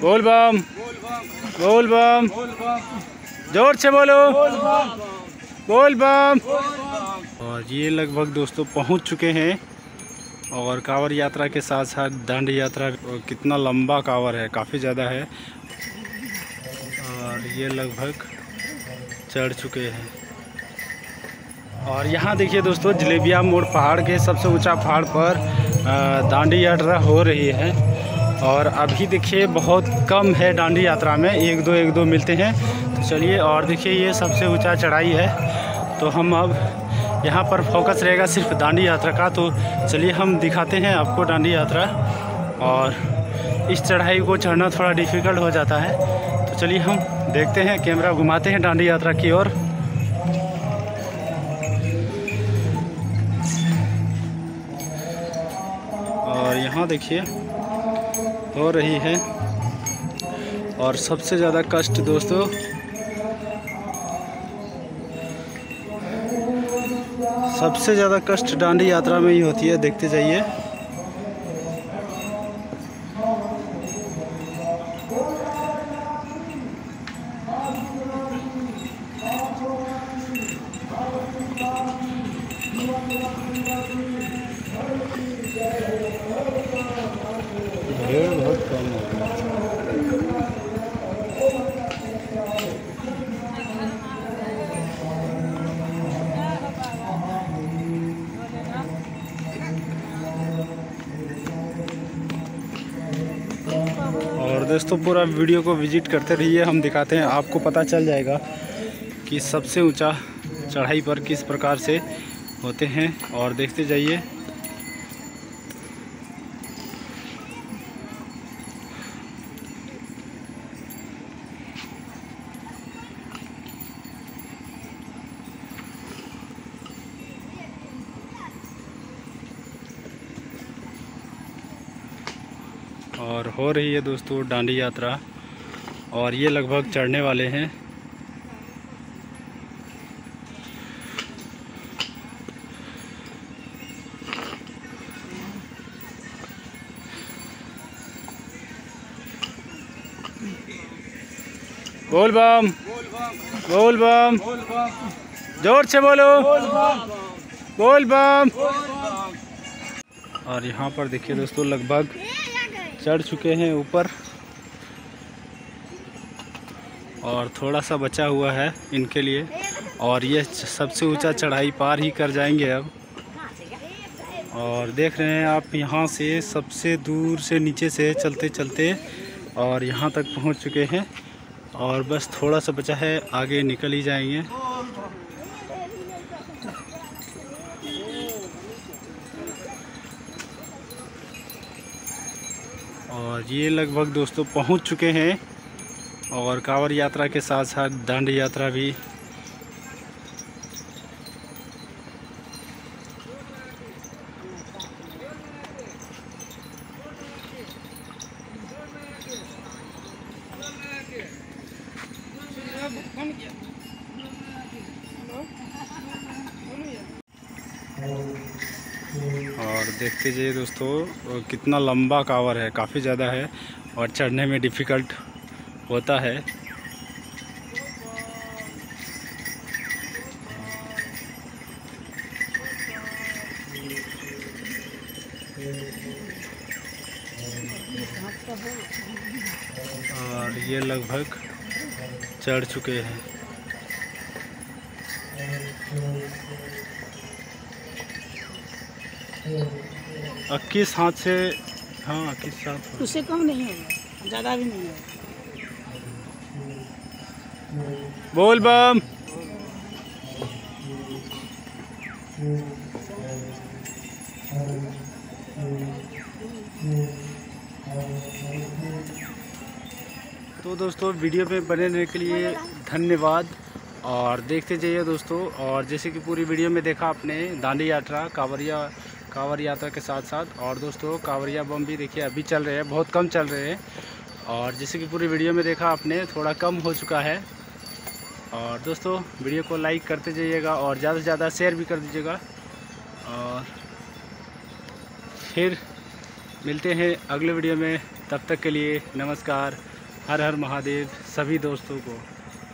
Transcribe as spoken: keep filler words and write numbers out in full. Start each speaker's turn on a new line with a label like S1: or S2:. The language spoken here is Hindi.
S1: बोल बम बोल बम, जोर से बोलो बोल बम। और ये लगभग दोस्तों पहुंच चुके हैं और कांवड़ यात्रा के साथ साथ दांडी यात्रा। कितना लंबा कांवड़ है, काफ़ी ज़्यादा है। और ये लगभग चढ़ चुके हैं। और यहाँ देखिए दोस्तों, जलेबिया मोड़ पहाड़ के सबसे ऊंचा पहाड़ पर दांडी यात्रा हो रही है। और अभी देखिए बहुत कम है दांडी यात्रा में, एक दो एक दो मिलते हैं। तो चलिए, और देखिए ये सबसे ऊंचा चढ़ाई है। तो हम अब यहाँ पर फोकस रहेगा सिर्फ दांडी यात्रा का। तो चलिए हम दिखाते हैं आपको दांडी यात्रा। और इस चढ़ाई को चढ़ना थोड़ा डिफ़िकल्ट हो जाता है। तो चलिए हम देखते हैं, कैमरा घुमाते हैं दांडी यात्रा की ओर। और यहाँ देखिए हो रही है। और सबसे ज़्यादा कष्ट दोस्तों सबसे ज़्यादा कष्ट दांडी यात्रा में ही होती है। देखते जाइए। भीड़ बहुत कम हो गया। और दोस्तों पूरा वीडियो को विजिट करते रहिए, हम दिखाते हैं, आपको पता चल जाएगा कि सबसे ऊंचा चढ़ाई पर किस प्रकार से होते हैं। और देखते जाइए। और हो रही है दोस्तों दांडी यात्रा। और ये लगभग चढ़ने वाले हैं। बोल बम बोल बम, जोर से बोलो बोल बम। और यहाँ पर देखिए दोस्तों लगभग चढ़ चुके हैं ऊपर। और थोड़ा सा बचा हुआ है इनके लिए। और ये सबसे ऊंचा चढ़ाई पार ही कर जाएंगे अब। और देख रहे हैं आप, यहाँ से सबसे दूर से नीचे से चलते चलते और यहाँ तक पहुँच चुके हैं। और बस थोड़ा सा बचा है, आगे निकल ही जाएंगे। और ये लगभग दोस्तों पहुंच चुके हैं। और कांवड़ यात्रा के साथ साथ दांडी यात्रा भी। और देखते जाइए दोस्तों, कितना लंबा कांवड़ है, काफ़ी ज़्यादा है। और चढ़ने में डिफ़िकल्ट होता है। और ये लगभग चढ़ चुके हैं। इक्कीस हाथ से, हाँ इक्कीस हाथ,
S2: उससे कम नहीं होगा, ज़्यादा भी नहीं होगा।
S1: बोल बम। तो दोस्तों वीडियो में बने रहने के लिए धन्यवाद। और देखते जाइए दोस्तों। और जैसे कि पूरी वीडियो में देखा आपने दांडी यात्रा कांवरिया कांवड़ यात्रा के साथ साथ। और दोस्तों कांवरिया बम भी देखिए अभी चल रहे हैं, बहुत कम चल रहे हैं। और जैसे कि पूरी वीडियो में देखा आपने, थोड़ा कम हो चुका है। और दोस्तों वीडियो को लाइक करते जाइएगा और ज़्यादा से ज़्यादा शेयर भी कर दीजिएगा। और फिर मिलते हैं अगले वीडियो में। तब तक के लिए नमस्कार। हर हर महादेव सभी दोस्तों को।